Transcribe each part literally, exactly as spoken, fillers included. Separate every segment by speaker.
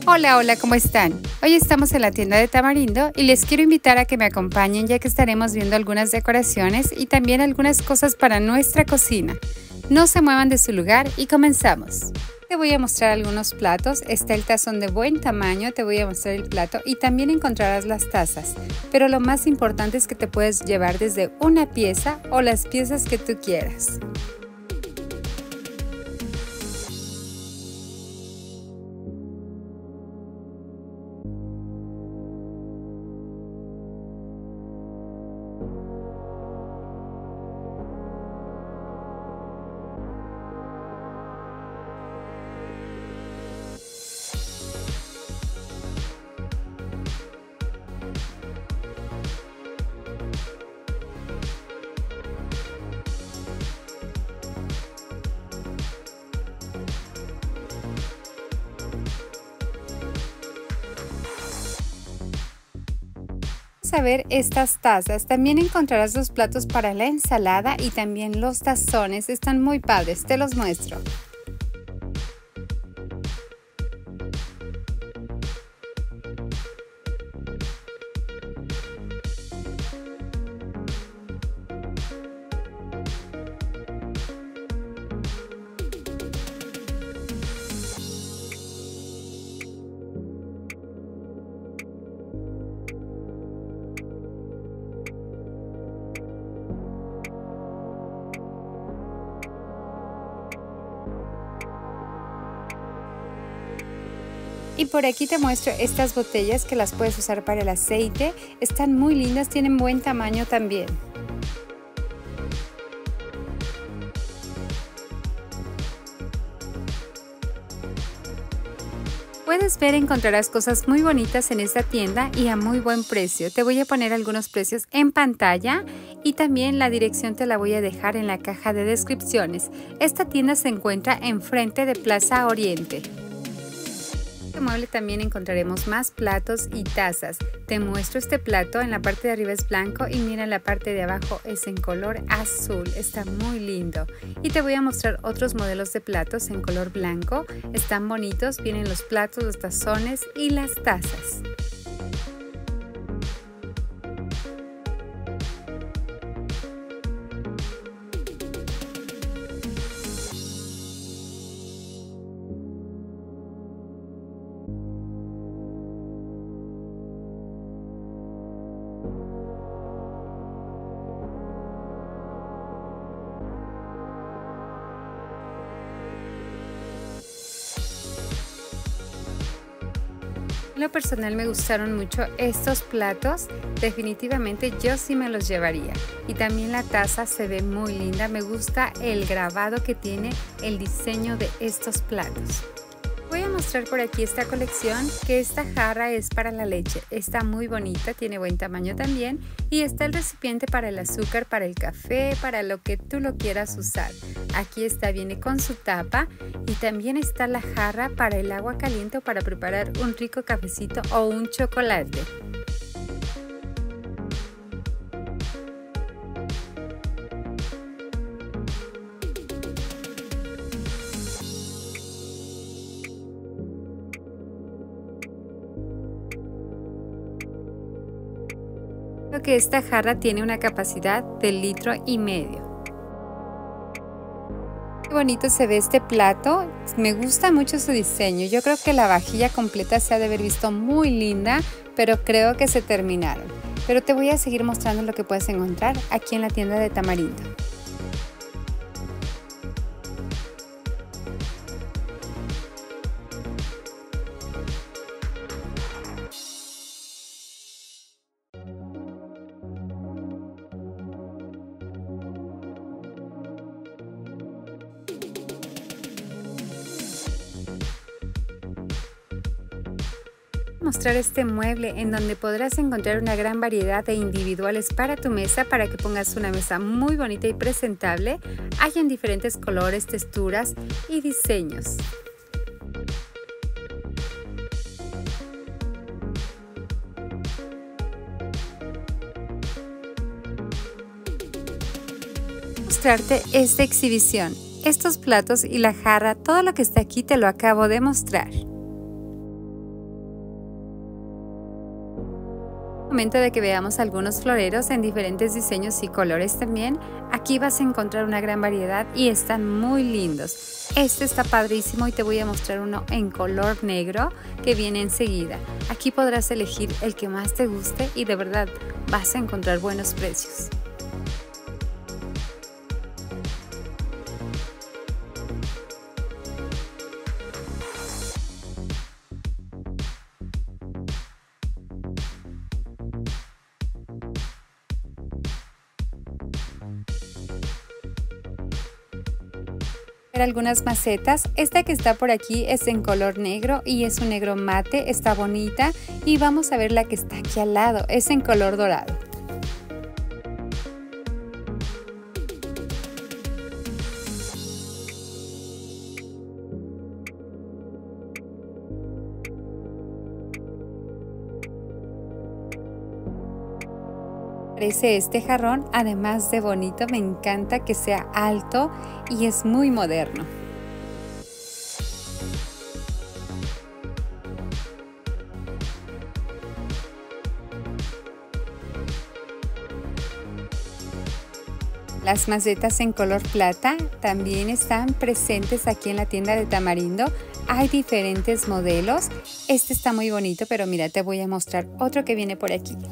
Speaker 1: Hola, hola, ¿cómo están? Hoy estamos en la tienda de Tamarindo y les quiero invitar a que me acompañen ya que estaremos viendo algunas decoraciones y también algunas cosas para nuestra cocina. No se muevan de su lugar y comenzamos. Te voy a mostrar algunos platos, está el tazón de buen tamaño, te voy a mostrar el plato y también encontrarás las tazas. Pero lo más importante es que te puedes llevar desde una pieza o las piezas que tú quieras. A ver estas tazas, también encontrarás los platos para la ensalada y también los tazones, están muy padres, te los muestro. Y por aquí te muestro estas botellas que las puedes usar para el aceite, están muy lindas, tienen buen tamaño también. Puedes ver, encontrarás cosas muy bonitas en esta tienda y a muy buen precio. Te voy a poner algunos precios en pantalla y también la dirección te la voy a dejar en la caja de descripciones. Esta tienda se encuentra enfrente de Plaza Oriente. En este mueble también encontraremos más platos y tazas. Te muestro este plato, en la parte de arriba es blanco y mira en la parte de abajo es en color azul, está muy lindo. Y te voy a mostrar otros modelos de platos en color blanco, están bonitos, vienen los platos, los tazones y las tazas. En lo personal me gustaron mucho estos platos, definitivamente yo sí me los llevaría. Y también la taza se ve muy linda, me gusta el grabado que tiene el diseño de estos platos. Voy a mostrar por aquí esta colección, que esta jarra es para la leche, está muy bonita, tiene buen tamaño también y está el recipiente para el azúcar, para el café, para lo que tú lo quieras usar. Aquí está, viene con su tapa y también está la jarra para el agua caliente o para preparar un rico cafecito o un chocolate. Que esta jarra tiene una capacidad de litro y medio. Qué bonito se ve este plato, me gusta mucho su diseño. Yo creo que la vajilla completa se ha de haber visto muy linda, pero creo que se terminaron. Pero te voy a seguir mostrando lo que puedes encontrar aquí en la tienda de Tamarindo. Mostrar este mueble en donde podrás encontrar una gran variedad de individuales para tu mesa, para que pongas una mesa muy bonita y presentable. Hay en diferentes colores, texturas y diseños. Mostrarte esta exhibición, estos platos y la jarra, todo lo que está aquí te lo acabo de mostrar. momento de que veamos algunos floreros en diferentes diseños y colores también. Aquí vas a encontrar una gran variedad y están muy lindos. Este está padrísimo y te voy a mostrar uno en color negro que viene enseguida. Aquí podrás elegir el que más te guste y de verdad vas a encontrar buenos precios. Algunas macetas. Esta que está por aquí es en color negro y es un negro mate, está bonita. Y vamos a ver la que está aquí al lado, es en color dorado. Este jarrón, además de bonito, me encanta que sea alto y es muy moderno. Las macetas en color plata también están presentes aquí en la tienda de Tamarindo. Hay diferentes modelos. Este está muy bonito, pero mira, te voy a mostrar otro que viene por aquí.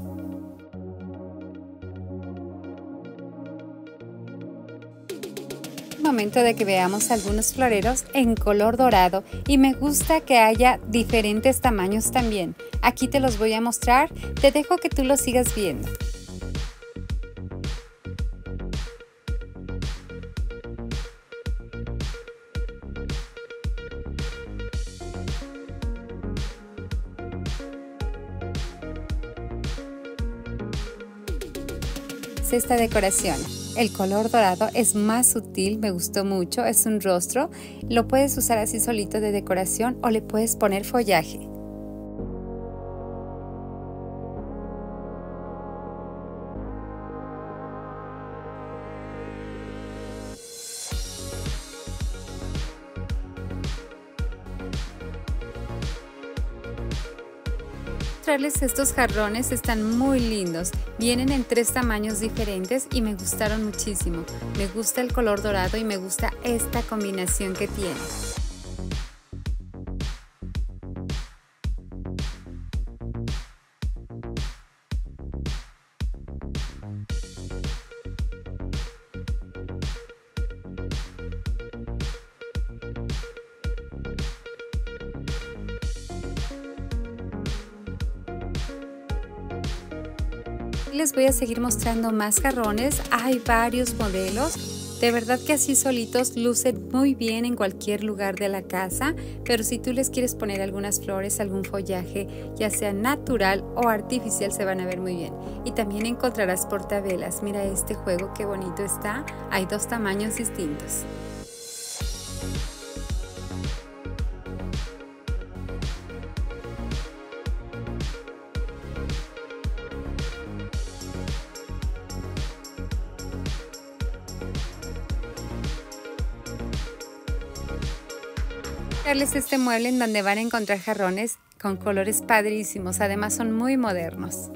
Speaker 1: Momento de que veamos algunos floreros en color dorado y me gusta que haya diferentes tamaños también. Aquí te los voy a mostrar, te dejo que tú los sigas viendo. Esta decoración. El color dorado es más sutil, me gustó mucho, es un rostro, lo puedes usar así solito de decoración o le puedes poner follaje. Estos jarrones están muy lindos, vienen en tres tamaños diferentes y me gustaron muchísimo. Me gusta el color dorado y me gusta esta combinación que tiene. Les voy a seguir mostrando más jarrones, hay varios modelos, de verdad que así solitos lucen muy bien en cualquier lugar de la casa, pero si tú les quieres poner algunas flores, algún follaje, ya sea natural o artificial, se van a ver muy bien. Y también encontrarás portavelas, mira este juego qué bonito está, hay dos tamaños distintos. Este mueble en donde van a encontrar jarrones con colores padrísimos, además son muy modernos.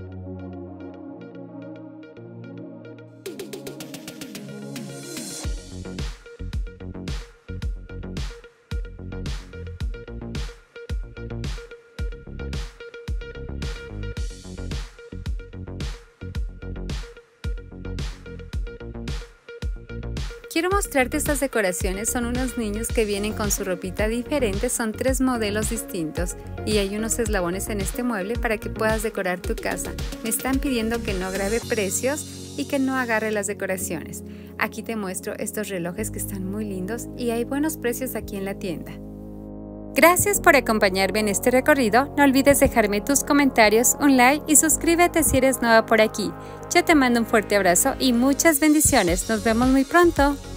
Speaker 1: Quiero mostrarte estas decoraciones, son unos niños que vienen con su ropita diferente, son tres modelos distintos y hay unos eslabones en este mueble para que puedas decorar tu casa. Me están pidiendo que no grabe precios y que no agarre las decoraciones. Aquí te muestro estos relojes que están muy lindos y hay buenos precios aquí en la tienda. Gracias por acompañarme en este recorrido, no olvides dejarme tus comentarios, un like y suscríbete si eres nueva por aquí. Yo te mando un fuerte abrazo y muchas bendiciones, nos vemos muy pronto.